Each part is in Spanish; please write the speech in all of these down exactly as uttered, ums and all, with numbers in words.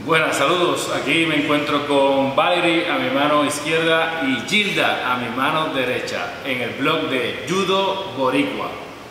Buenas, saludos. Aquí me encuentro con Valerie a mi mano izquierda y Gilda a mi mano derecha en el blog de Judo Boricua.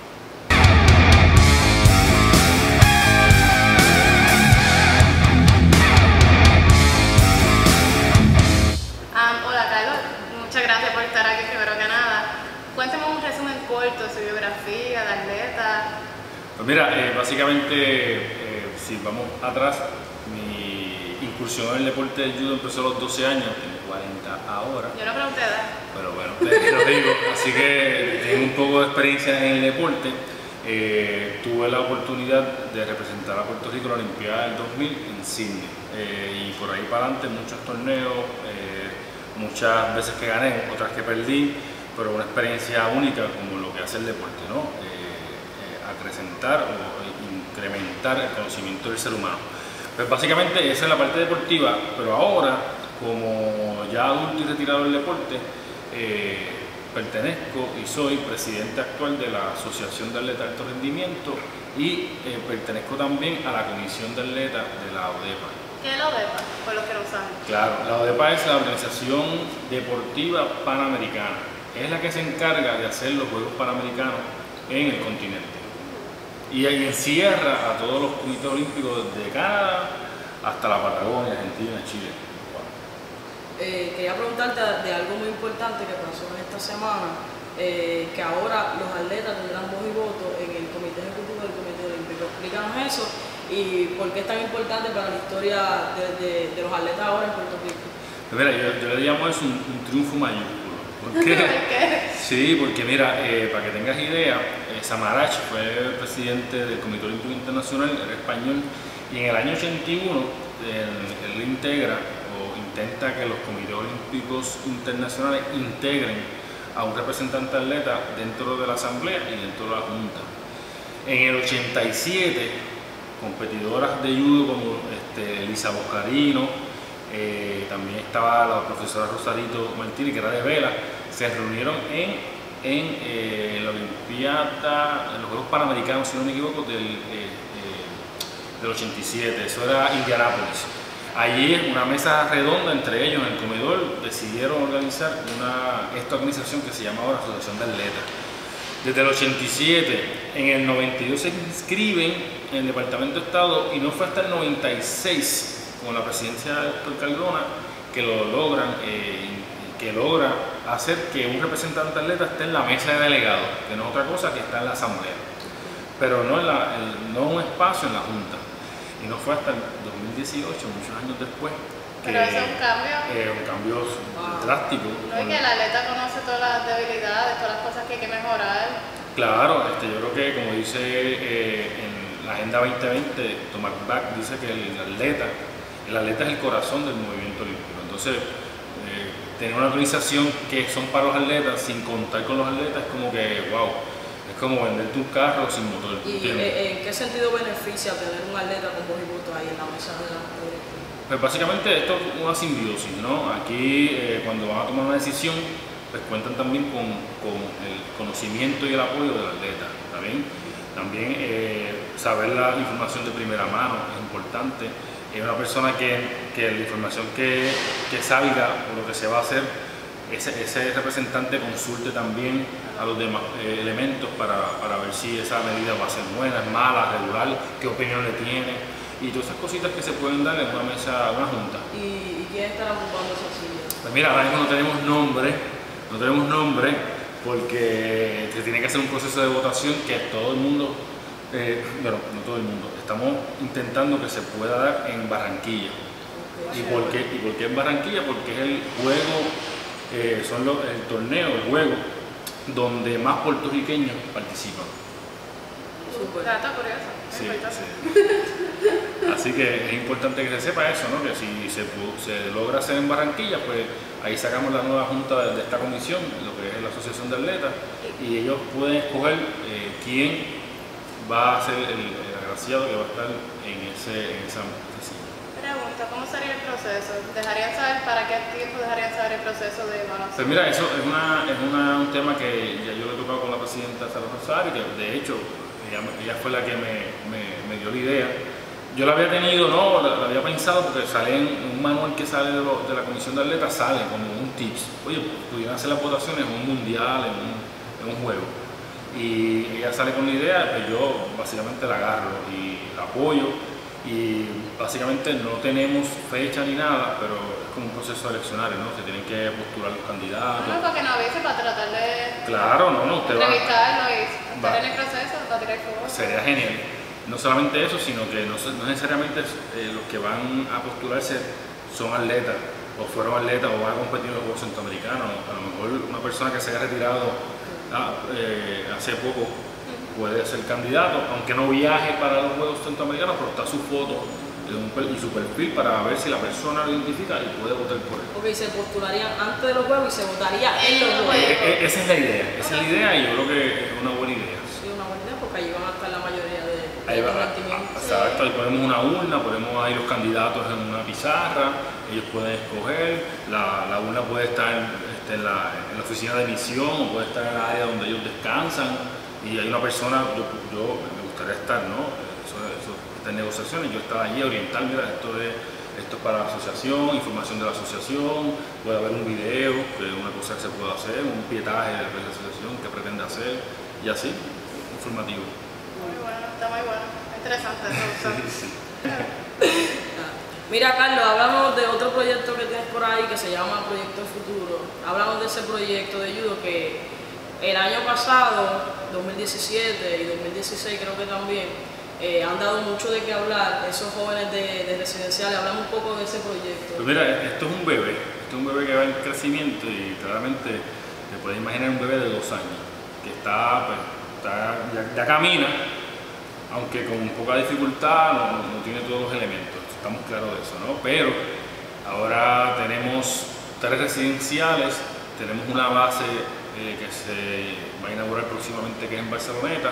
Um, hola Carlos, muchas gracias por estar aquí primero que nada. Cuéntame un resumen corto de su biografía, de atleta. Pues mira, eh, básicamente, eh, si vamos atrás, mi incursión en el deporte del judo empezó a los doce años, tengo cuarenta ahora. Yo no pregunté edad. Pero bueno, te lo digo, así que tengo un poco de experiencia en el deporte. Eh, tuve la oportunidad de representar a Puerto Rico en la Olimpiada del dos mil en Sydney. Eh, y por ahí para adelante muchos torneos, eh, muchas veces que gané, otras que perdí, pero una experiencia única como lo que hace el deporte, ¿no? Eh, eh, acrecentar o incrementar el conocimiento del ser humano. Pues básicamente esa es la parte deportiva, pero ahora, como ya adulto y retirado del deporte, eh, pertenezco y soy presidente actual de la Asociación de Atletas de Alto Rendimiento y eh, pertenezco también a la Comisión de Atletas de la O D E P A. ¿Qué es la O D E P A? Por los que lo saben. Claro, la O D E P A es la Organización Deportiva Panamericana. Es la que se encarga de hacer los Juegos Panamericanos en el continente. Y ahí encierra a todos los comités olímpicos desde Canadá hasta la Patagonia, Argentina, Chile. Eh, quería preguntarte de algo muy importante que pasó en esta semana, eh, que ahora los atletas tendrán voz y voto en el Comité Ejecutivo del Comité Olímpico. Explícanos eso y por qué es tan importante para la historia de, de, de los atletas ahora en Puerto Rico. Pues mira, yo, yo le llamo eso un, un triunfo mayúsculo. ¿Por qué? ¿Por qué? Sí, porque mira, eh, para que tengas idea, eh, Samaranch fue el presidente del Comité Olímpico Internacional, era español, y en el año ochenta y uno él, él integra o intenta que los comités olímpicos internacionales integren a un representante atleta dentro de la asamblea y dentro de la junta. En el ochenta y siete, competidoras de judo como este, Lisa Boscarino, eh, también estaba la profesora Rosarito Martínez, que era de vela, se reunieron en, en eh, la Olimpiada, en los Juegos Panamericanos, si no me equivoco, del, eh, eh, del ochenta y siete, eso era Indianápolis. Allí, en una mesa redonda entre ellos, en el comedor, decidieron organizar una, esta organización que se llama ahora Asociación de Atletas. Desde el ochenta y siete, en el noventa y dos se inscriben en el Departamento de Estado y no fue hasta el noventa y seis, con la presidencia de Héctor Cardona, que lo logran, eh, que logra hacer que un representante atleta esté en la mesa de delegados, que no es otra cosa que está en la asamblea, pero no, en la, el, no un espacio en la junta. Y no fue hasta el dos mil dieciocho, muchos años después, que Pero eso es un cambio. Eh, un cambio wow. drástico. No es que el atleta conoce todas las debilidades, todas las cosas que hay que mejorar. Claro, este, yo creo que como dice eh, en la Agenda veinte veinte, Thomas Bach dice que el atleta, el atleta es el corazón del movimiento olímpico. Entonces, eh, tener una organización que son para los atletas sin contar con los atletas es como que, wow, es como venderte un carro sin motor. ¿Y eh, en qué sentido beneficia tener un atleta con voz y voto ahí en la mesa de la directiva? Pues básicamente esto es una simbiosis, ¿no? Aquí eh, cuando van a tomar una decisión, pues cuentan también con, con el conocimiento y el apoyo del atleta, ¿está bien? También eh, saber la información de primera mano es importante. Es una persona que, que la información que, que salga o lo que se va a hacer, ese, ese representante consulte también a los demás eh, elementos para, para ver si esa medida va a ser buena, es mala, regular, qué opinión le tiene. Y todas esas cositas que se pueden dar en una mesa, una junta. ¿Y, y quién estará ocupando esa silla? Pues mira, ahora mismo no tenemos nombre, no tenemos nombre porque se tiene que hacer un proceso de votación que todo el mundo, eh, bueno, no todo el mundo, estamos intentando que se pueda dar en Barranquilla. Okay. ¿Y por qué? ¿Y por qué en Barranquilla? Porque es el juego, eh, son los, el torneo, el juego, donde más puertorriqueños participan. Super. Dato curioso. Sí, sí. Así que es importante que se sepa eso, ¿no? Que si se, se logra hacer en Barranquilla, pues ahí sacamos la nueva junta de, de esta comisión, lo que es la Asociación de Atletas, y ellos pueden escoger eh, quién va a ser el, el agraciado que va a estar en, ese, en esa oficina. Pregunta, ¿cómo sería el proceso? ¿Dejarían saber para qué tiempo dejarían saber el proceso de evaluación? Pues mira, eso es, una, es una, un tema que ya yo lo he tocado con la presidenta Sara Rosario, que de hecho ella, ella fue la que me, me, me dio la idea Yo la había tenido, no, la, la había pensado porque sale en un manual que sale de, lo, de la comisión de atletas, sale como un tips. Oye, pudieran hacer las votaciones en un mundial, en un, en un juego. Y ella sale con la idea, pues yo básicamente la agarro y la apoyo. Y básicamente no tenemos fecha ni nada, pero es como un proceso eleccionario, ¿no? Se tienen que postular los candidatos. No, porque no avise para tratar de Claro, no, no, usted va entrevistarlo y estar en el proceso para tirar fuego. Sería genial. No solamente eso, sino que no, no necesariamente eh, los que van a postularse son atletas, o fueron atletas, o van a competir en los Juegos Centroamericanos. A lo mejor una persona que se haya retirado ah, eh, hace poco puede ser candidato, aunque no viaje para los Juegos Centroamericanos, pero está su foto y su perfil para ver si la persona lo identifica y puede votar por él. Ok, se postularían antes de los Juegos y se votaría en los Juegos. E e esa es la idea, esa es la idea y yo creo que es una buena idea. Sí, una buena idea porque ahí van a estar la mayoría de, de ahí va, los rendimientos. Exacto, ahí ponemos una urna, ponemos ahí los candidatos en una pizarra, ellos pueden escoger, la, la urna puede estar este, en, la, en la oficina de emisión o puede estar en el área donde ellos descansan. Y hay una persona, yo, yo me gustaría estar, ¿no? Eso, eso, estas negociaciones, yo estaba allí a orientar, mira, esto es, esto es para la asociación, información de la asociación, puede haber un video, que es una cosa que se puede hacer, un pietaje de la asociación que pretende hacer, y así, informativo. Muy bueno, está muy bueno, interesante eso. Sí, sí. Mira, Carlos, hablamos de otro proyecto que tienes por ahí que se llama Proyecto Futuro. Hablamos de ese proyecto de judo que el año pasado, dos mil diecisiete y dos mil dieciséis creo que también, eh, han dado mucho de qué hablar, esos jóvenes de, de residenciales. Hablamos un poco de ese proyecto. Pues mira, esto es un bebé, esto es un bebé que va en crecimiento y claramente te puedes imaginar un bebé de dos años, que está, pues, está ya, ya camina, aunque con poca dificultad, no, no tiene todos los elementos, estamos claros de eso, ¿no? Pero ahora tenemos tres residenciales, tenemos una base Eh, que se va a inaugurar próximamente, que es en Barceloneta,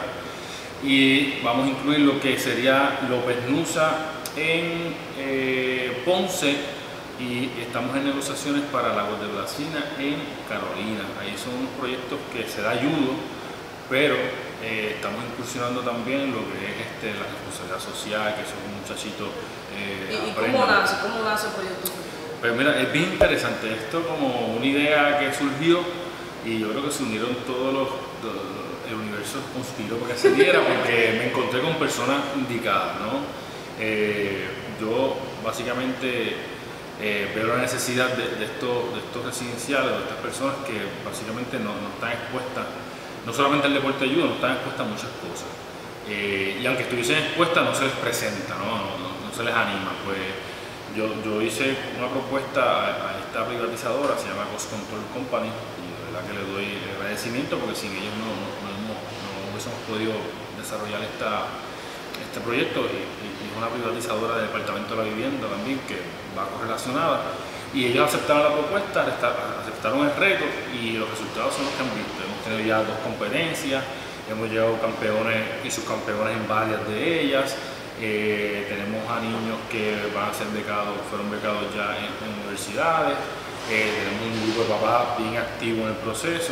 y vamos a incluir lo que sería López Nusa en eh, Ponce, y estamos en negociaciones para Lagos de Blasina en Carolina. Ahí son unos proyectos que se da judo, pero eh, estamos incursionando también lo que es este, la responsabilidad social, que son muchachitos eh, ¿Y, y cómo nace, cómo nace el proyecto? Pues mira, es bien interesante esto, como una idea que surgió. Y yo creo que se unieron todos los, los el universo conspiró para que se diera, porque me encontré con personas indicadas, ¿no? Eh, yo básicamente eh, veo la necesidad de, de, estos, de estos residenciales, de estas personas que básicamente no, no están expuestas, no solamente al deporte de judo, no están expuestas a muchas cosas. Eh, y aunque estuviesen expuestas, no se les presenta, ¿no? No, no, no se les anima. Pues yo, yo hice una propuesta a, a esta privatizadora, se llama Cost Control Company, la que le doy agradecimiento porque sin ellos no, no, no, no hubiésemos podido desarrollar esta, este proyecto, y, y es una privatizadora del Departamento de la Vivienda también que va correlacionada, y ellos aceptaron la propuesta, aceptaron el reto y los resultados son los que han visto. Hemos tenido ya dos competencias, hemos llegado campeones y subcampeones en varias de ellas. Eh, tenemos a niños que van a ser becados, fueron becados ya en, en universidades. Eh, tenemos un grupo de papás bien activo en el proceso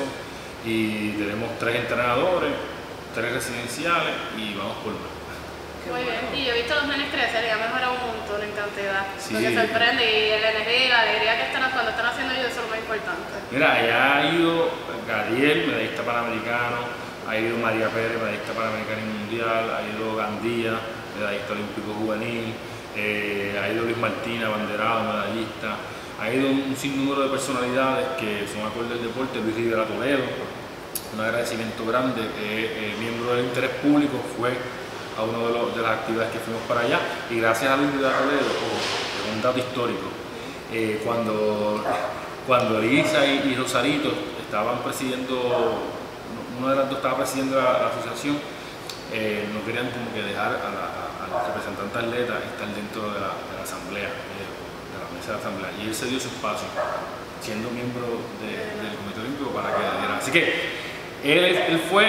y tenemos tres entrenadores, tres residenciales y vamos por más. Muy bien, y yo he visto a los nenes crecer y ha mejorado un montón en cantidad. Sí. Lo que sorprende, y la energía y la alegría que están cuando están haciendo ellos, eso es lo más importante. Mira, allá ha ido Gadiel, medallista panamericano, ha ido María Pérez, medallista panamericana y mundial, ha ido Gandía, medallista olímpico juvenil, eh, ha ido Luis Martín, abanderado, medallista. Ha ido un sinnúmero de personalidades que son acordes del deporte. Luis Rivera Toledo, un agradecimiento grande, que eh, miembro del interés público, fue a una de, los, de las actividades que fuimos para allá, y gracias a Luis Rivera Toledo, oh, un dato histórico, eh, cuando, cuando Elisa y, y Rosarito estaban presidiendo, una de las dos estaba presidiendo la, la asociación, eh, no querían como que dejar a, la, a, a los representantes atletas estar dentro de la, de la asamblea. Eh, de la asamblea, y él se dio su espacio siendo miembro de, del Comité Olímpico para que diera. Así que él, él fue,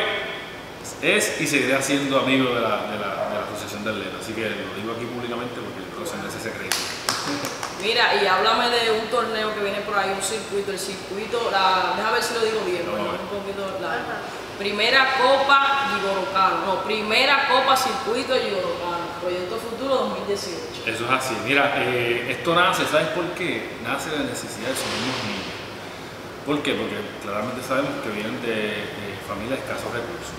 es y seguirá siendo amigo de la, de, la, de la Asociación de Atletas, así que lo digo aquí públicamente porque creo que se merece ese crédito. Mira, y háblame de un torneo que viene por ahí, un circuito, el circuito, la, déjame ver si lo digo bien, no, bueno, un poquito la primera Copa Gigorocano, no, primera Copa Circuito Gigorocano. Proyecto Futuro dos mil dieciocho. Eso es así. Mira, eh, esto nace, ¿sabes por qué? Nace de la necesidad de sus mismos niños. ¿Por qué? Porque claramente sabemos que vienen de, de familias de escasos recursos.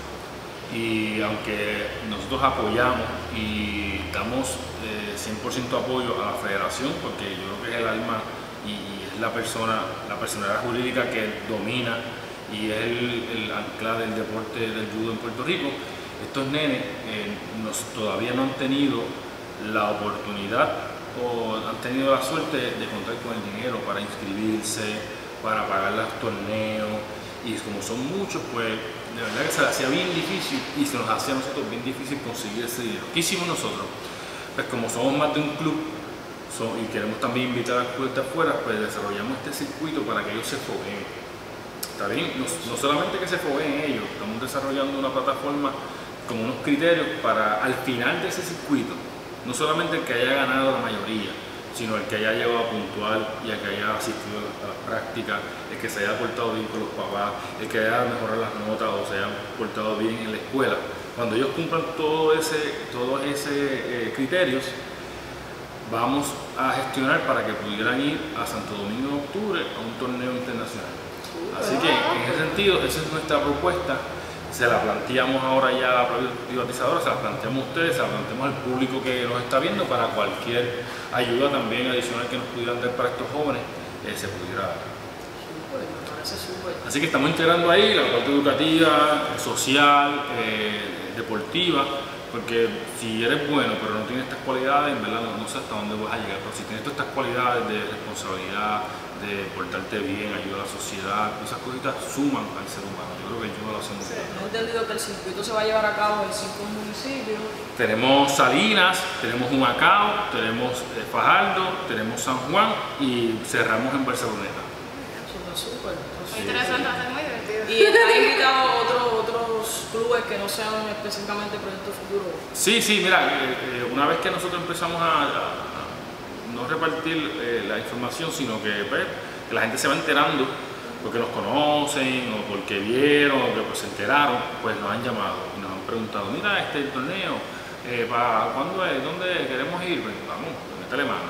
Y aunque nosotros apoyamos y damos eh, cien por ciento apoyo a la federación, porque yo creo que es el alma y es la persona, la personalidad jurídica que domina y es el, el ancla del deporte del judo en Puerto Rico, estos nenes eh, nos, todavía no han tenido la oportunidad o han tenido la suerte de contar con el dinero para inscribirse, para pagar los torneos, y como son muchos, pues de verdad que se hacía bien difícil y se nos hacía a nosotros bien difícil conseguir ese dinero. ¿Qué hicimos nosotros? Pues como somos más de un club son, y queremos también invitar a clubes de afuera, pues desarrollamos este circuito para que ellos se fogueen. ¿Está bien? No, no solamente que se fogueen ellos, estamos desarrollando una plataforma con unos criterios para al final de ese circuito, no solamente el que haya ganado la mayoría, sino el que haya llegado a puntual y el que haya asistido a las prácticas, el que se haya portado bien con los papás, el que haya mejorado las notas o se haya portado bien en la escuela. Cuando ellos cumplan todo ese, todos esos eh, criterios, vamos a gestionar para que pudieran ir a Santo Domingo en octubre a un torneo internacional. Así que en ese sentido, esa es nuestra propuesta. Se la planteamos ahora ya a la privatizadora, se la planteamos a ustedes, se la planteamos al público que nos está viendo para cualquier ayuda también adicional que nos pudieran dar para estos jóvenes, eh, se pudiera dar. Me parece súper. Así que estamos integrando ahí la parte educativa, social, eh, deportiva, porque si eres bueno pero no tienes estas cualidades, en verdad no, no sé hasta dónde vas a llegar, pero si tienes todas estas cualidades de responsabilidad, de portarte bien, ayudar a la sociedad, esas cositas suman al ser humano. Yo creo que el judo lo hace muy bien. He entendido que el circuito se va a llevar a cabo en cinco municipios. Tenemos Salinas, tenemos Humacao, tenemos eh, Fajardo, tenemos San Juan y cerramos en Barceloneta. Súper, súper. Muy interesante, va a ser muy divertido. ¿Y ha invitado a otros, otros clubes que no sean específicamente Proyecto Futuro? Sí, sí, mira, eh, eh, una vez que nosotros empezamos a, a, a no repartir eh, la información, sino que, pues, que la gente se va enterando porque nos conocen o porque vieron o que pues, se enteraron, pues nos han llamado y nos han preguntado, mira, este torneo, eh, ¿para cuándo es? ¿Dónde queremos ir? Pues vamos, métele mano.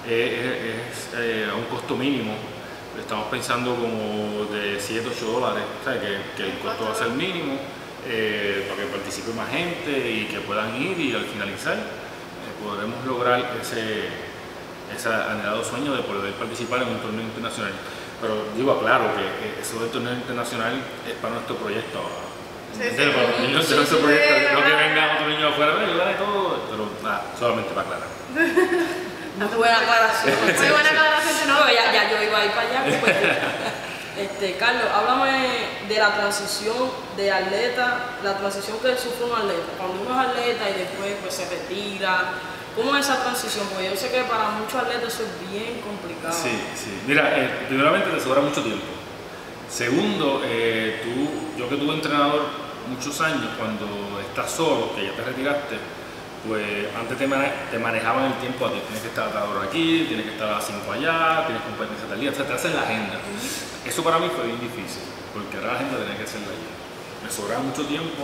Eh, es eh, a un costo mínimo. Estamos pensando como de siete, ocho dólares, o sea, que, que el costo va a ser mínimo eh, para que participe más gente y que puedan ir y al finalizar eh, podremos lograr ese, ese anhelado sueño de poder participar en un torneo internacional. Pero digo, aclaro que eh, eso del torneo internacional es para nuestro proyecto ahora. Sí, sí, para los niños sí, de nuestro sí, proyecto, sí, no que ajá. venga otro niño afuera, yo daré todo, pero nada, solamente para aclarar. Muy buena aclaración. Muy buena aclaración, No, ya, ya yo iba a ir para allá. Pues, este, Carlos, háblame de la transición de atleta, la transición que sufre un atleta. Cuando uno es atleta y después pues, se retira, ¿cómo es esa transición? Porque yo sé que para muchos atletas eso es bien complicado. Sí, sí. Mira, eh, primeramente te sobra mucho tiempo. Segundo, eh, tú, yo que tuve entrenador muchos años, cuando estás solo, que ya te retiraste, pues antes te, mane te manejaban el tiempo a ti. Tienes que estar a tal hora aquí, tienes que estar a las cinco allá, tienes competencia tal día, o sea, te hacen la agenda. Uh-huh. Eso para mí fue bien difícil, porque ahora la agenda tenía que hacerla yo. Me sobraba mucho tiempo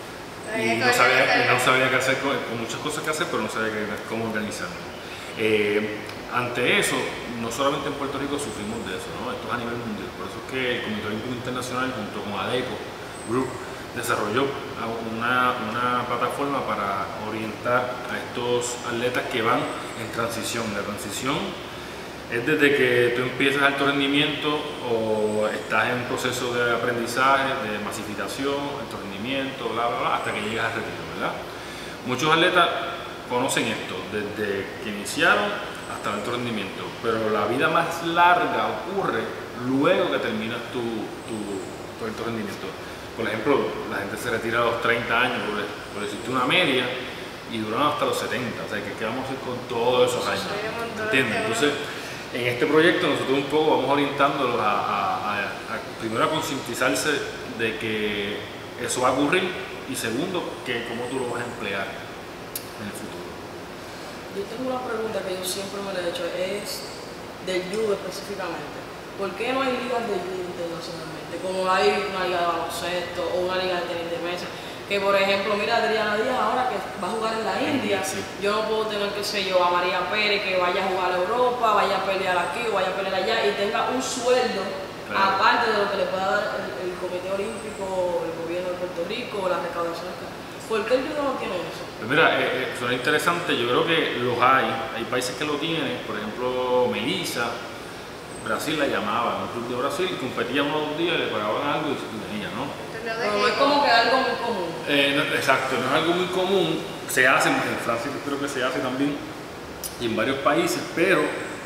y no sabía, y no sabía qué hacer con, con muchas cosas que hacer, pero no sabía qué, cómo organizarme. Eh, ante eso, no solamente en Puerto Rico sufrimos de eso, ¿no? Esto es a nivel mundial. Por eso es que el Comité Olímpico Internacional, junto con ADECO Group, desarrolló una, una plataforma para orientar a estos atletas que van en transición. La transición es desde que tú empiezas alto rendimiento o estás en un proceso de aprendizaje, de masificación, alto rendimiento, bla, bla, bla, hasta que llegas al retiro, ¿verdad? Muchos atletas conocen esto desde que iniciaron hasta el alto rendimiento, pero la vida más larga ocurre luego que terminas tu, tu, tu alto rendimiento. Por ejemplo, la gente se retira a los treinta años, por, por decirte una media, y duran hasta los setenta, o sea, ¿qué vamos a hacer con todos esos años? ¿Entiendes? Entonces, en este proyecto nosotros un poco vamos orientándolos a, a, a, a primero a concientizarse de que eso va a ocurrir, y segundo, que cómo tú lo vas a emplear en el futuro. Yo tengo una pregunta que yo siempre me la he hecho, es del judo específicamente. ¿Por qué no hay ligas de judo internacionalmente? Como hay una liga de baloncesto o una liga de tenis de mesa. Que por ejemplo, mira Adriana Díaz ahora que va a jugar en la India, sí. yo no puedo tener, qué sé yo, a María Pérez que vaya a jugar a Europa, vaya a pelear aquí o vaya a pelear allá y tenga un sueldo claro. aparte de lo que le pueda dar el, el Comité Olímpico, el gobierno de Puerto Rico, las recaudaciones. ¿Por qué el judo no tiene eso? Pues mira, eh, eh, suena interesante, yo creo que los hay, hay países que lo tienen, por ejemplo Melissa, Brasil la llamaban, un club de Brasil, competía unos dos días, le pagaban algo y se tenía, ¿no? Pero no es como que algo muy común. Eh, no, exacto, no es algo muy común, se hace, en Francia creo que se hace también y en varios países, pero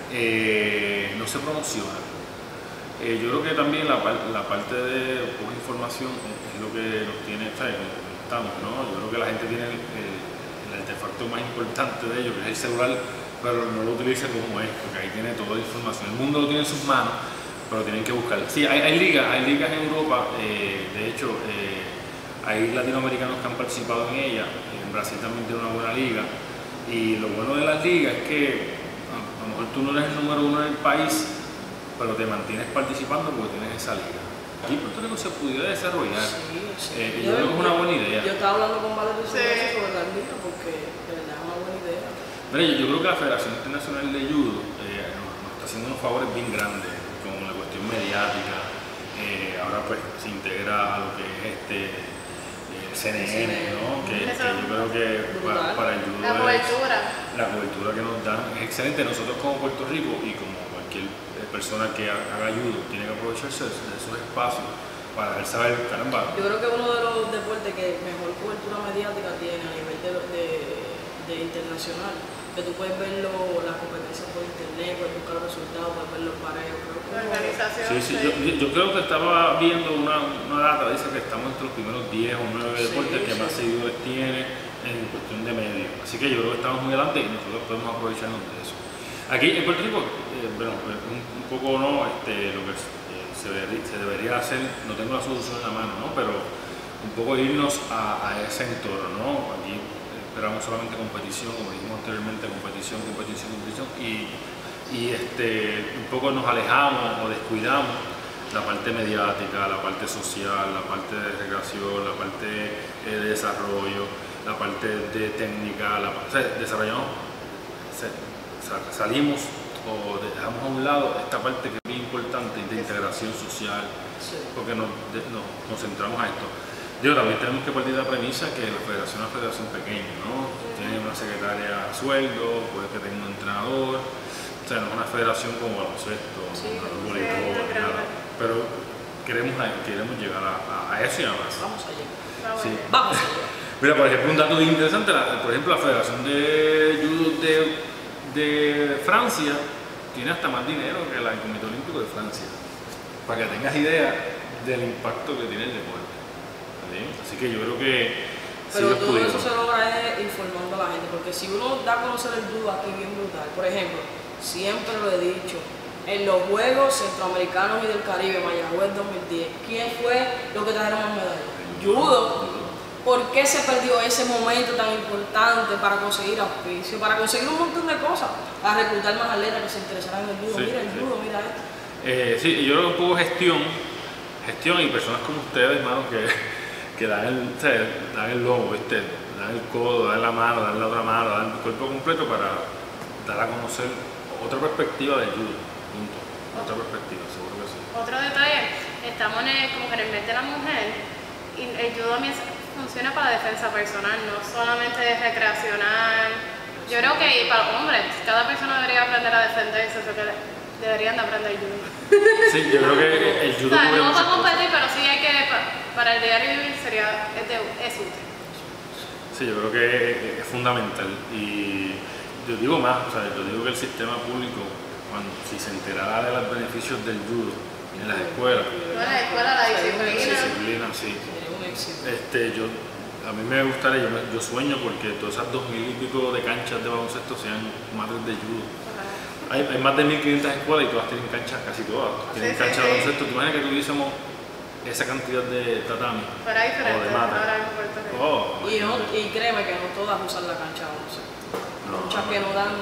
eh, no se promociona. Eh, yo creo que también la, la parte de poca información es lo que nos tiene, ¿sabes? Estamos, ¿no? Yo creo que la gente tiene el, el, el artefacto más importante de ellos, que es el celular, pero no lo utiliza como es, porque ahí tiene toda la información. El mundo lo tiene en sus manos, pero tienen que buscar. Sí, hay, hay ligas, hay ligas en Europa, eh, de hecho, eh, hay latinoamericanos que han participado en ella, en Brasil también tiene una buena liga, y lo bueno de las ligas es que a, a lo mejor tú no eres el número uno en el país, pero te mantienes participando porque tienes esa liga. Aquí en Puerto Rico se pudiera desarrollar, sí, sí. Eh, yo, yo creo que es una buena idea. Yo estaba hablando con Valerio sí. sobre la liga porque de verdad es una buena idea. Mira, yo, yo creo que la Federación Internacional de Judo eh, nos, nos está haciendo unos favores bien grandes con la cuestión mediática. Eh, ahora pues se integra a lo que es este eh, C N N, ¿no? Que, que yo creo que para, para el judo la cobertura. Es, la cobertura que nos dan es excelente. Nosotros como Puerto Rico y como cualquier persona que haga judo tiene que aprovecharse de esos espacios para dejar saber, caramba. Yo creo que uno de los deportes que mejor cobertura mediática tiene a nivel de, de, de internacional, que tú puedes verlo, las competencias por internet, puedes buscar los resultados, puedes ver los pareos. Creo que la organización. Sí, sí, yo, yo creo que estaba viendo una, una data, dice que estamos entre los primeros diez o nueve deportes sí, que sí. más seguidores tiene en cuestión de medios. Así que yo creo que estamos muy adelante y nosotros podemos aprovecharnos de eso. Aquí en Puerto Rico, eh, bueno, un, un poco no, este, lo que eh, se, debería, se debería hacer, no tengo la solución en la mano, ¿no? Pero un poco irnos a, a ese entorno, ¿no? Aquí esperamos solamente competición, como dijimos anteriormente, competición, competición, competición, y, y este, un poco nos alejamos o descuidamos la parte mediática, la parte social, la parte de recreación, la parte eh, de desarrollo, la parte de técnica, la, o sea, desarrollamos, salimos o dejamos a un lado esta parte que es muy importante de integración social, porque nos, nos concentramos a esto. Digo, también tenemos que partir de la premisa que la federación es una federación pequeña, ¿no? Tiene una secretaria a sueldo, puede que tenga un entrenador, o sea, no es una federación como baloncesto, sí, no voleibol, sí, nada. Pero queremos, queremos llegar a, a eso y a más. Vamos a llegar. Sí. Vamos a llegar. Mira, por ejemplo, un dato interesante, la, por ejemplo, la Federación de Judo de de Francia tiene hasta más dinero que el Comité Olímpico de Francia, para que tengas idea del impacto que tiene el deporte. ¿Sí? Así que yo creo que pero todo pudieron. Eso se logra es informando a la gente, porque si uno da a conocer el judo aquí bien brutal, por ejemplo, siempre lo he dicho, en los Juegos Centroamericanos y del Caribe, Mayagüez dos mil diez, ¿quién fue lo que trajeron más medallas? Judo. ¿Por qué se perdió ese momento tan importante para conseguir auspicio, para conseguir un montón de cosas, para reclutar más atletas que se interesaran en el judo? Sí, mira el sí. judo, mira esto. Eh, sí, yo creo que un poco gestión, gestión y personas como ustedes, hermano, que, que dan, el, o sea, dan el lomo, ¿viste? Dan el codo, dan la mano, dan la otra mano, dan el cuerpo completo para dar a conocer otra perspectiva del judo, punto. Otra perspectiva, seguro que sí. Otro detalle, estamos en el, como que en el mes de la mujer y el judo también funciona para defensa personal, no solamente de recreacional. Yo creo que para hombres, cada persona debería aprender a defenderse, eso que deberían de aprender judo. Sí, yo creo que el judo... O sea, no para competir, pero sí hay que, para el diario vivir sería, es, de, es útil. Sí, yo creo que es fundamental y yo digo más, o sea, yo digo que el sistema público, cuando, si se enterara de los beneficios del judo en las escuelas... No, en la escuela la disciplina. disciplina, sí. Este, yo, a mí me gustaría, yo, yo sueño porque todas esas dos mil y pico de canchas de baloncesto sean madres de judo. Hay, hay más de mil quinientas escuelas y todas tienen canchas, casi todas, tienen sí, canchas sí, de baloncesto. ¿Tú imaginas que tuviésemos esa cantidad de tatami? Pero hay diferentes, o de mata. Ahora en Puerto Rico. Oh, y, no, y créeme que no todas usan la cancha de baloncesto. No, muchas no, que no dan,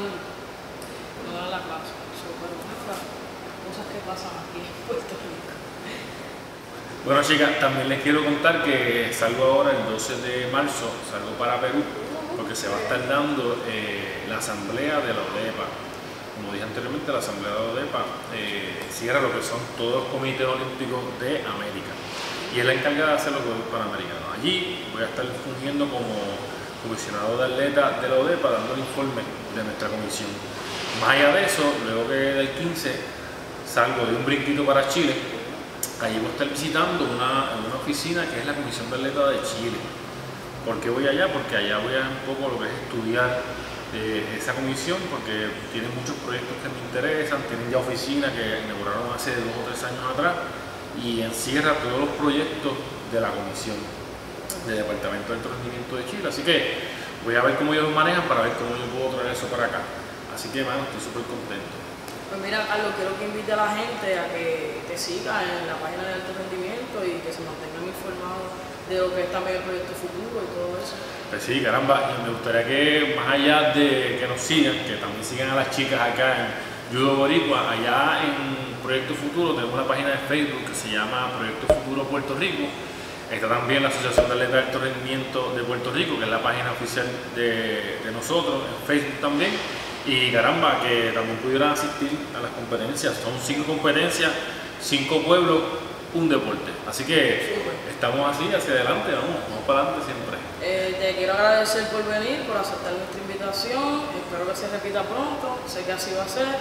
no dan la clase. Pero cosas que pasan aquí en Puerto Rico. Bueno, chicas, también les quiero contar que salgo ahora el doce de marzo, salgo para Perú, porque se va a estar dando eh, la asamblea de la ODEPA. Como dije anteriormente, la asamblea de la ODEPA eh, cierra lo que son todos los comités olímpicos de América y es la encargada de hacer los Juegos Panamericanos. Allí voy a estar fungiendo como comisionado de atletas de la ODEPA, dando el informe de nuestra comisión. Más allá de eso, luego que del quince salgo de un brinquito para Chile. Allí voy a estar visitando una, una oficina que es la Comisión de Atletas de Chile. ¿Por qué voy allá? Porque allá voy a un poco lo que es estudiar eh, esa comisión, porque tienen muchos proyectos que me interesan, tienen ya oficinas que inauguraron hace dos o tres años atrás y encierra todos los proyectos de la comisión del Departamento de Alto Rendimiento de Chile. Así que voy a ver cómo ellos lo manejan para ver cómo yo puedo traer eso para acá. Así que, mano, estoy súper contento. Pues mira, Carlos, quiero que invite a la gente a que te siga en la página de alto rendimiento y que se mantengan informados de lo que es también el proyecto futuro y todo eso. Pues sí, caramba, me gustaría que más allá de que nos sigan, que también sigan a las chicas acá en Judo Boricua. Allá en Proyecto Futuro tenemos una página de Facebook que se llama Proyecto Futuro Puerto Rico. Está también la Asociación de Atletas de Alto Rendimiento de Puerto Rico, que es la página oficial de, de nosotros, en Facebook también. Y caramba, que también pudieran asistir a las competencias. Son cinco competencias, cinco pueblos, un deporte. Así que estamos así, hacia adelante, vamos, vamos para adelante siempre. Eh, te quiero agradecer por venir, por aceptar nuestra invitación. Espero que se repita pronto, sé que así va a ser.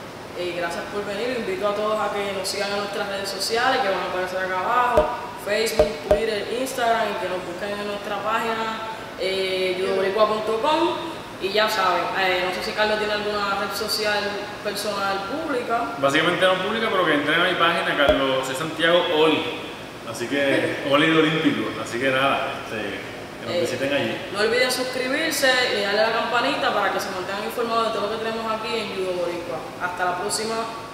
Y gracias por venir. Invito a todos a que nos sigan en nuestras redes sociales, que van a aparecer acá abajo: Facebook, Twitter, Instagram, y que nos busquen en nuestra página eh, judo boricua punto com. Y ya saben, eh, no sé si Carlos tiene alguna red social personal pública. Básicamente no pública, pero que entren a mi página, Carlos C. Santiago Oli. Así que, Oli de Olímpico. Así que nada, este, que nos eh, visiten allí. No olviden suscribirse y darle a la campanita para que se mantengan informados de todo lo que tenemos aquí en Judo Boricua. Hasta la próxima.